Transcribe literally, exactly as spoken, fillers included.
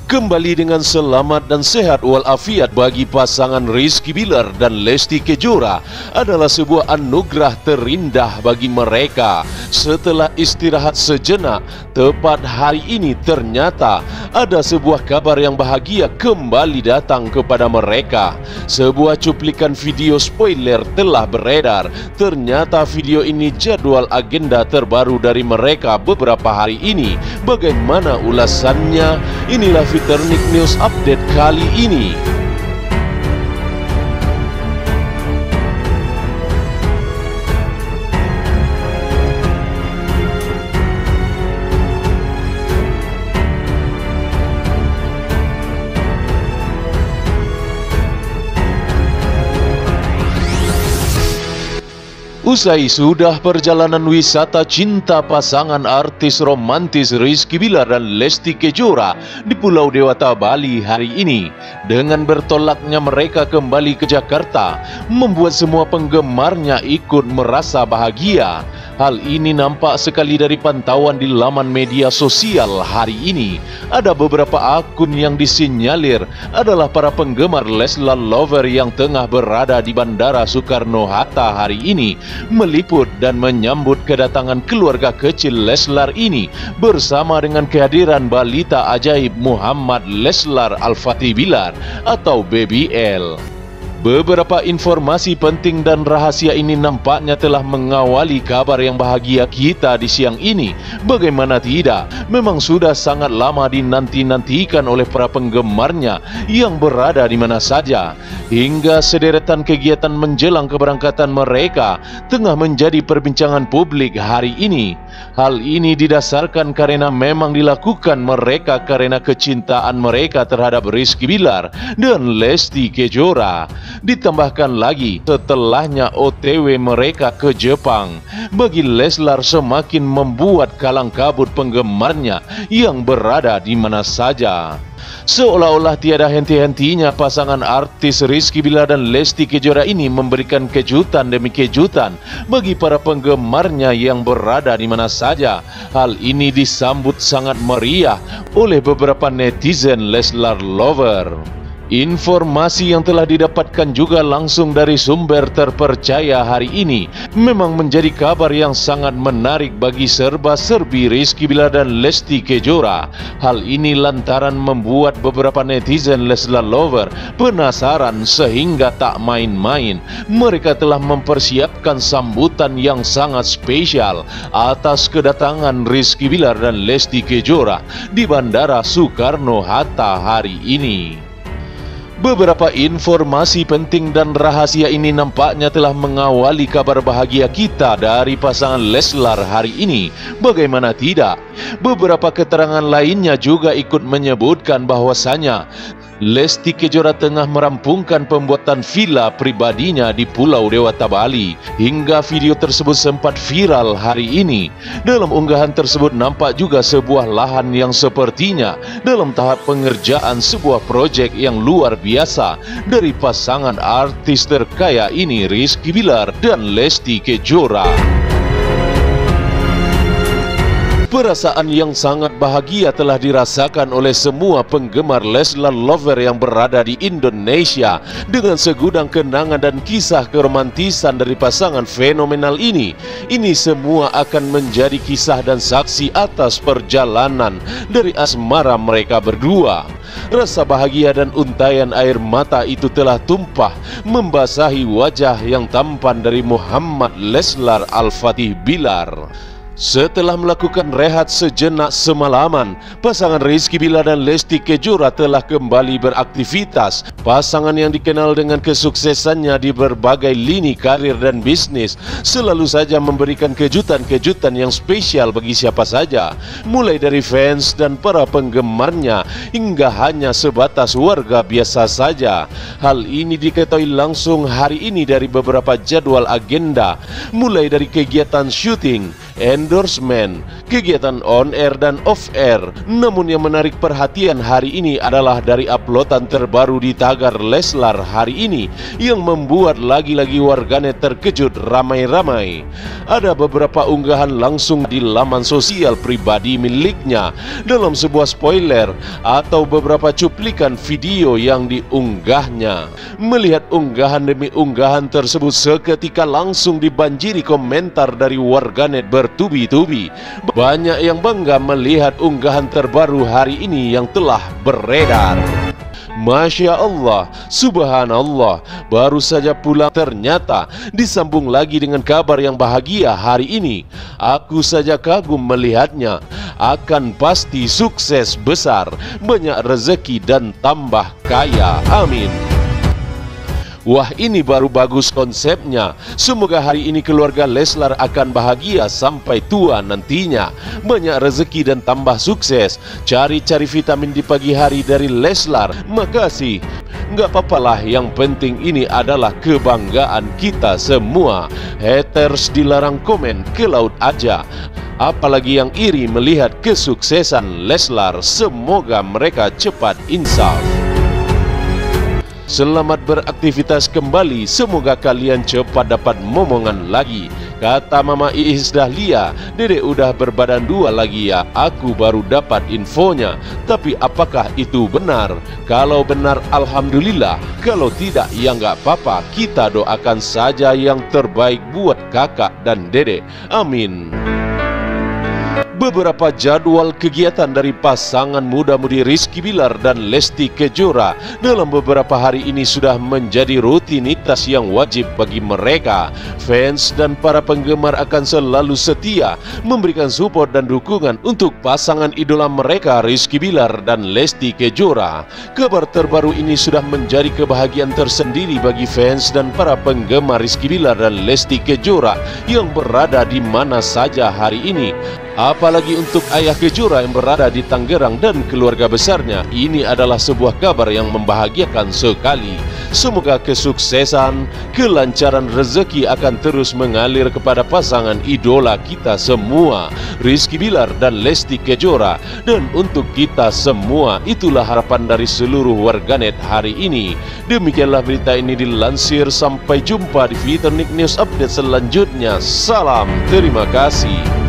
Kembali dengan selamat dan sehat walafiat bagi pasangan Rizky Bilar dan Lesti Kejora adalah sebuah anugerah terindah bagi mereka. Setelah istirahat sejenak, tepat hari ini ternyata ada sebuah kabar yang bahagia kembali datang kepada mereka. Sebuah cuplikan video spoiler telah beredar. Ternyata video ini jadwal agenda terbaru dari mereka beberapa hari ini. Bagaimana ulasannya? Inilah Viternik News Update kali ini. Usai sudah perjalanan wisata cinta pasangan artis romantis Rizky Bilar dan Lesti Kejora di Pulau Dewata, Bali hari ini, dengan bertolaknya mereka kembali ke Jakarta, membuat semua penggemarnya ikut merasa bahagia. Hal ini nampak sekali dari pantauan di laman media sosial hari ini. Ada beberapa akun yang disinyalir adalah para penggemar Leslar Lover yang tengah berada di Bandara Soekarno-Hatta hari ini, meliput dan menyambut kedatangan keluarga kecil Leslar ini bersama dengan kehadiran balita ajaib Muhammad Leslar Al-Fatih Bilar atau Baby L. Beberapa informasi penting dan rahasia ini nampaknya telah mengawali kabar yang bahagia kita di siang ini. Bagaimana tidak, memang sudah sangat lama dinanti-nantikan oleh para penggemarnya yang berada di mana saja. Hingga sederetan kegiatan menjelang keberangkatan mereka tengah menjadi perbincangan publik hari ini. Hal ini didasarkan karena memang dilakukan mereka karena kecintaan mereka terhadap Rizky Bilar dan Lesti Kejora. Ditambahkan lagi setelahnya O T W mereka ke Jepang, bagi Leslar semakin membuat kalang kabut penggemarnya yang berada di mana saja. Seolah-olah tiada henti-hentinya pasangan artis Rizky Bilar dan Lesti Kejora ini memberikan kejutan demi kejutan bagi para penggemarnya yang berada di mana saja. Hal ini disambut sangat meriah oleh beberapa netizen Leslar Lover. Informasi yang telah didapatkan juga langsung dari sumber terpercaya hari ini memang menjadi kabar yang sangat menarik bagi serba-serbi Rizky Bilar dan Lesti Kejora. Hal ini lantaran membuat beberapa netizen Leslar Lover penasaran sehingga tak main-main. Mereka telah mempersiapkan sambutan yang sangat spesial atas kedatangan Rizky Bilar dan Lesti Kejora di Bandara Soekarno-Hatta hari ini. Beberapa informasi penting dan rahasia ini nampaknya telah mengawali kabar bahagia kita dari pasangan Leslar hari ini. Bagaimana tidak, beberapa keterangan lainnya juga ikut menyebutkan bahwasanya Lesti Kejora tengah merampungkan pembuatan villa pribadinya di Pulau Dewata, Bali. Hingga video tersebut sempat viral hari ini. Dalam unggahan tersebut nampak juga sebuah lahan yang sepertinya dalam tahap pengerjaan sebuah proyek yang luar biasa dari pasangan artis terkaya ini, Rizky Bilar dan Lesti Kejora. Perasaan yang sangat bahagia telah dirasakan oleh semua penggemar Leslar Lover yang berada di Indonesia dengan segudang kenangan dan kisah keromantisan dari pasangan fenomenal ini. Ini semua akan menjadi kisah dan saksi atas perjalanan dari asmara mereka berdua. Rasa bahagia dan untayan air mata itu telah tumpah membasahi wajah yang tampan dari Muhammad Leslar Al-Fatih Bilar. Setelah melakukan rehat sejenak semalaman, pasangan Rizky Bilar dan Lesti Kejora telah kembali beraktivitas. Pasangan yang dikenal dengan kesuksesannya di berbagai lini karir dan bisnis selalu saja memberikan kejutan-kejutan yang spesial bagi siapa saja, mulai dari fans dan para penggemarnya hingga hanya sebatas warga biasa saja. Hal ini diketahui langsung hari ini dari beberapa jadwal agenda, mulai dari kegiatan syuting, endorsement, kegiatan on air dan off air. Namun yang menarik perhatian hari ini adalah dari uploadan terbaru di tagar Leslar hari ini yang membuat lagi-lagi warganet terkejut ramai-ramai. Ada beberapa unggahan langsung di laman sosial pribadi miliknya. Dalam sebuah spoiler atau beberapa cuplikan video yang diunggahnya. Melihat unggahan demi unggahan tersebut, seketika langsung dibanjiri komentar dari warganet bertubi-tubi. Banyak yang bangga melihat unggahan terbaru hari ini yang telah beredar. Masya Allah, Subhanallah, baru saja pulang ternyata disambung lagi dengan kabar yang bahagia hari ini. Aku saja kagum melihatnya. Akan pasti sukses besar, banyak rezeki dan tambah kaya. Amin. Wah, ini baru bagus konsepnya. Semoga hari ini keluarga Leslar akan bahagia sampai tua nantinya. Banyak rezeki dan tambah sukses. Cari-cari vitamin di pagi hari dari Leslar. Makasih. Nggak papalah, yang penting ini adalah kebanggaan kita semua. Haters dilarang komen, ke laut aja. Apalagi yang iri melihat kesuksesan Leslar. Semoga mereka cepat insaf. Selamat beraktivitas kembali. Semoga kalian cepat dapat momongan lagi. Kata Mama Iis Dahlia, Dedek udah berbadan dua lagi ya. Aku baru dapat infonya. Tapi apakah itu benar? Kalau benar alhamdulillah. Kalau tidak ya nggak apa-apa. Kita doakan saja yang terbaik buat kakak dan Dedek. Amin. Beberapa jadwal kegiatan dari pasangan muda-mudi Rizky Bilar dan Lesti Kejora dalam beberapa hari ini sudah menjadi rutinitas yang wajib bagi mereka. Fans dan para penggemar akan selalu setia memberikan support dan dukungan untuk pasangan idola mereka Rizky Bilar dan Lesti Kejora. Kabar terbaru ini sudah menjadi kebahagiaan tersendiri bagi fans dan para penggemar Rizky Bilar dan Lesti Kejora yang berada di mana saja hari ini. Apalagi untuk ayah Kejora yang berada di Tangerang dan keluarga besarnya. Ini adalah sebuah kabar yang membahagiakan sekali. Semoga kesuksesan, kelancaran rezeki akan terus mengalir kepada pasangan idola kita semua, Rizky Bilar dan Lesti Kejora. Dan untuk kita semua, itulah harapan dari seluruh warganet hari ini. Demikianlah berita ini dilansir. Sampai jumpa di Vitonik News Update selanjutnya. Salam, terima kasih.